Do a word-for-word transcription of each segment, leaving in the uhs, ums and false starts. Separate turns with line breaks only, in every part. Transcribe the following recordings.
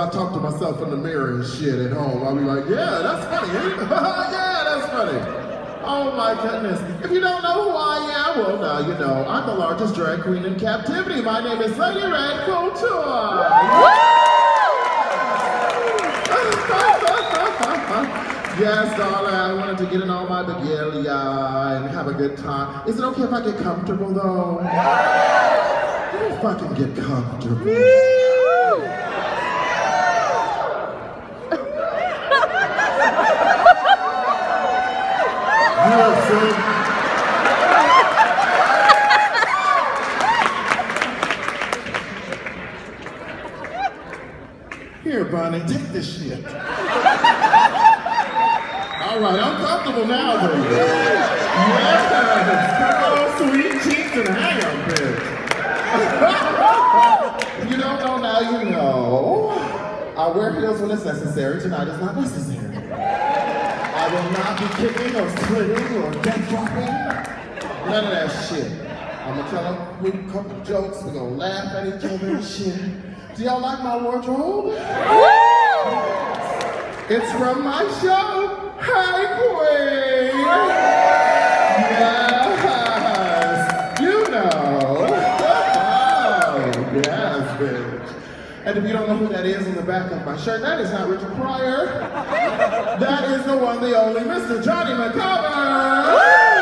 I talk to myself in the mirror and shit at home. I'll be like, yeah, that's funny. Yeah, that's funny. Oh my goodness. If you don't know who I am, well, now you know. I'm the largest drag queen in captivity. My name is Lady Red Couture. Yes, darling, I wanted to get in all my regalia and have a good time. Is it okay if I get comfortable, though? Let me fucking get comfortable. Here, Bonnie, take this shit. All right, I'm comfortable now, baby. Yes, oh, sweet cheeks and hang up, bitch. You don't know, now you know. I wear heels when it's necessary. Tonight is not necessary. I will not be kicking or splitting or death dropping. None of that shit. I'm gonna tell them a couple jokes. We're gonna laugh at each other and shit. Do y'all like my wardrobe? It's from my show. Hey, Queen! Yes! You know! Oh, yes, bitch. And if you don't know who that is on the back of my shirt, that is not Richard Pryor. That is the one, the only, Mister Johnny McCover!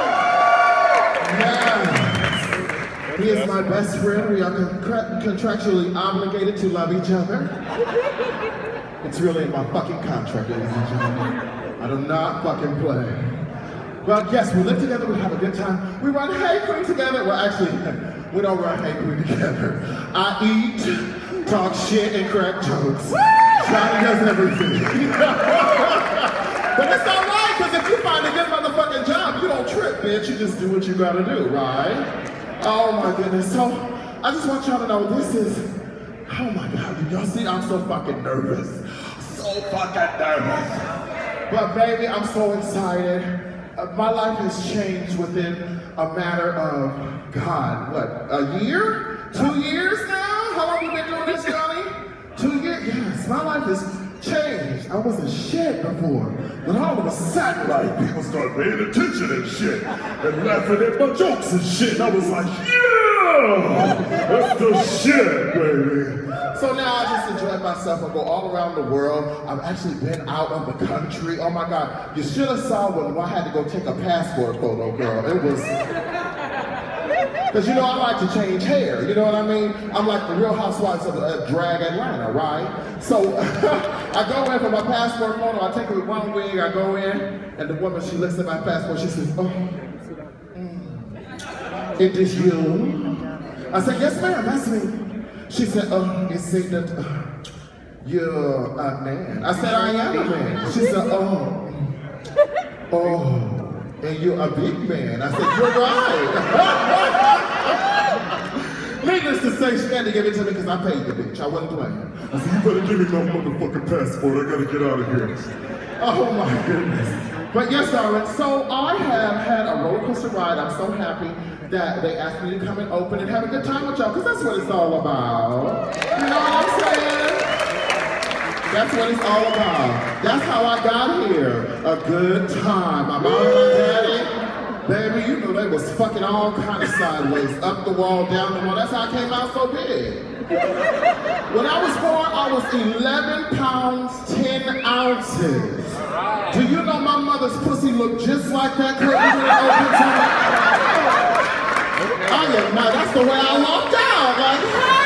Yes! He is my best friend. We are con contractually obligated to love each other. It's really in my fucking contract, ladies and gentlemen. I do not fucking play. Well, yes, we live together, we have a good time. We run Hey Queen together. Well, actually, we don't run Hey Queen together. I eat, talk shit, and crack jokes. Johnny does everything. But it's all right, because if you find a good motherfucking job, you don't trip, bitch. You just do what you gotta do, right? Oh my goodness. So, I just want y'all to know this is, oh my God, y'all see, I'm so fucking nervous. So fucking nervous. But baby, I'm so excited. Uh, my life has changed within a matter of, God, what, a year? Two years now? How long have you been doing this, Johnny? Two years? Yes, my life has changed. I wasn't shit before. But all of a sudden, like, people start paying attention and shit. And laughing at my jokes and shit. And I was like, yeah! That's the shit, baby. So now I just enjoy myself. I go all around the world. I've actually been out of the country. Oh my God. You should have saw when I had to go take a passport photo, girl. It was... Because you know I like to change hair, you know what I mean? I'm like the Real Housewives of uh, Drag Atlanta, right? So I go in for my passport photo, I take it with one wig, I go in, and the woman, she looks at my passport, she says, oh, mm, it is you? I said, yes ma'am, that's me. She said, oh, you see that uh, you're a man. I said, I am a man. She said, oh, oh. And you're a big man. I said, you're right. Needless to say, she had to give it to me because I paid the bitch. I wasn't playing. I said, you better give me my motherfucking passport. I gotta get out of here. Oh my goodness. But yes, darling, so I have had a roller coaster ride. I'm so happy that they asked me to come and open and have a good time with y'all, because that's what it's all about. You know what I'm saying? That's what it's all about. That's how I got here. A good time. My mom and my daddy, baby, you know they was fucking all kind of sideways. Up the wall, down the wall. That's how I came out so big. When I was born, I was eleven pounds, ten ounces. Do you know my mother's pussy looked just like that curtain when it opened to me? I am not. That's the way I walked out. Like,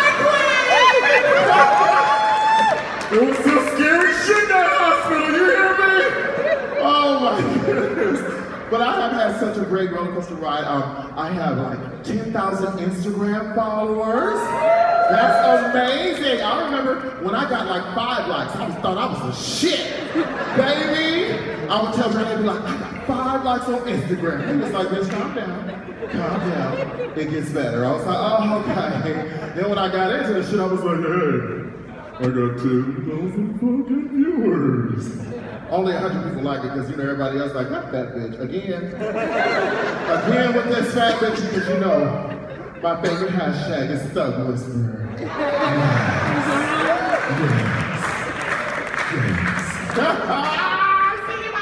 hey, Queen! It was some scary shit in that hospital, you hear me? Oh my goodness. But I have had such a great roller coaster ride. Um, I have like ten thousand Instagram followers. That's amazing. I remember when I got like five likes, I was, thought I was the shit. Baby, I would tell Johnny, I'd be like, I got five likes on Instagram. He was like, bitch, calm down. Calm down. It gets better. I was like, oh, okay. Then when I got into the shit, I was like, hey. I got ten thousand fucking viewers. Only a hundred people like it because, you know, everybody else like, that fat bitch. Again. Again with this fat bitch because, you know, my favorite hashtag is Thug Whisperer. Yes. Yes. Ah, I see you,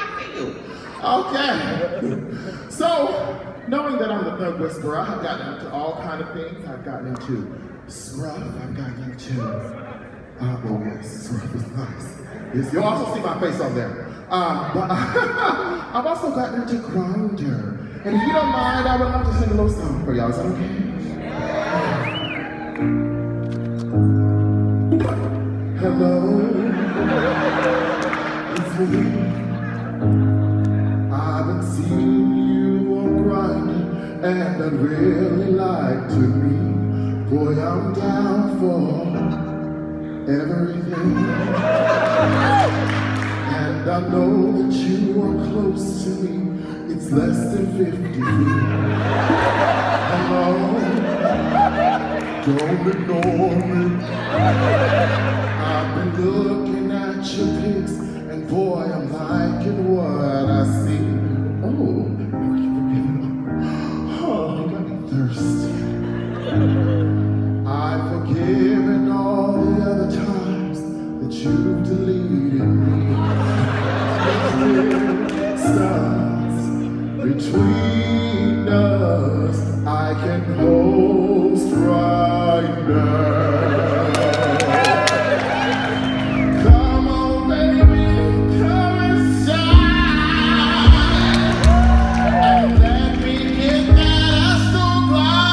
I see you. Okay. So, knowing that I'm the thug whisperer, I've gotten into all kinds of things. I've gotten into scruff. I've gotten into, uh, oh yes, scruff is nice. Yes, you'll also see my face on there. Um, but I've also gotten into grinder. And if you don't mind, I would love to sing a little song for y'all. Is that okay? Hello, it's me. I've been seeing you on Grindr, and I'd really like to meet. Boy, I'm down for everything. And I know that you are close to me. It's less than fifty feet. Hello, don't ignore me. I've been looking at your pics, and boy, I'm liking what I see. Oh, oh, you got me thirsty. I've forgiven all the other times that you've deleted me. Starts between us, I can host right now. Come on, baby, come inside and let me get that astral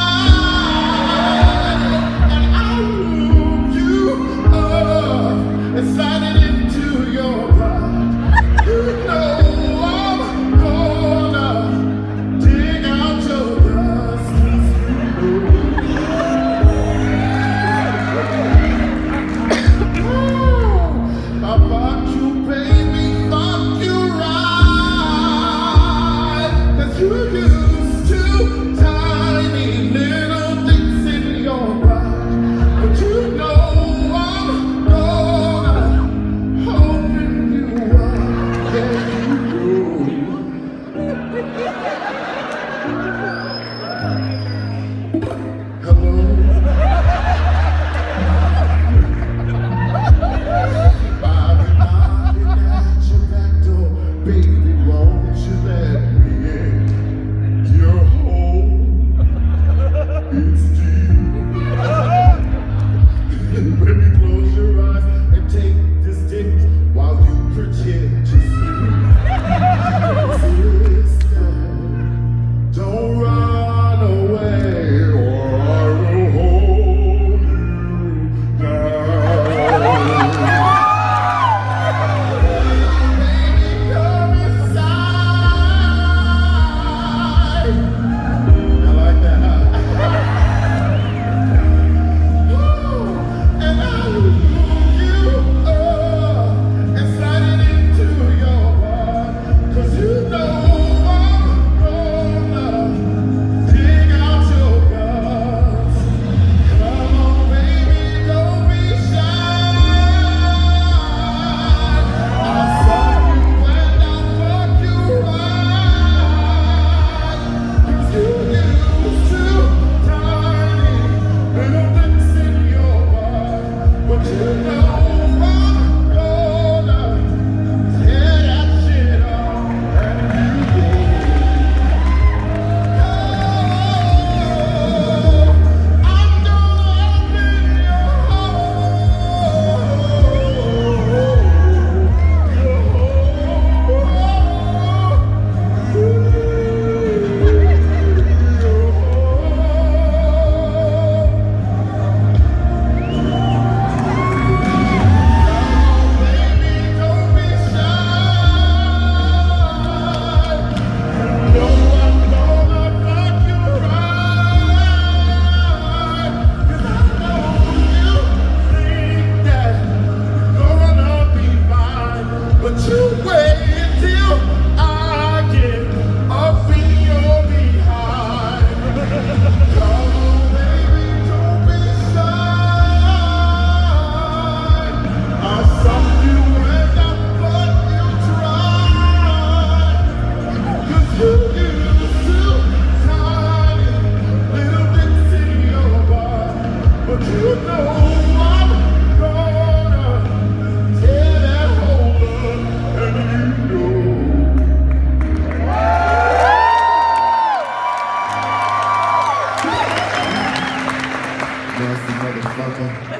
glide, and I'll move you up and slide it into your blood. You know I'm gonna dig out your dust. Nasty motherfucker.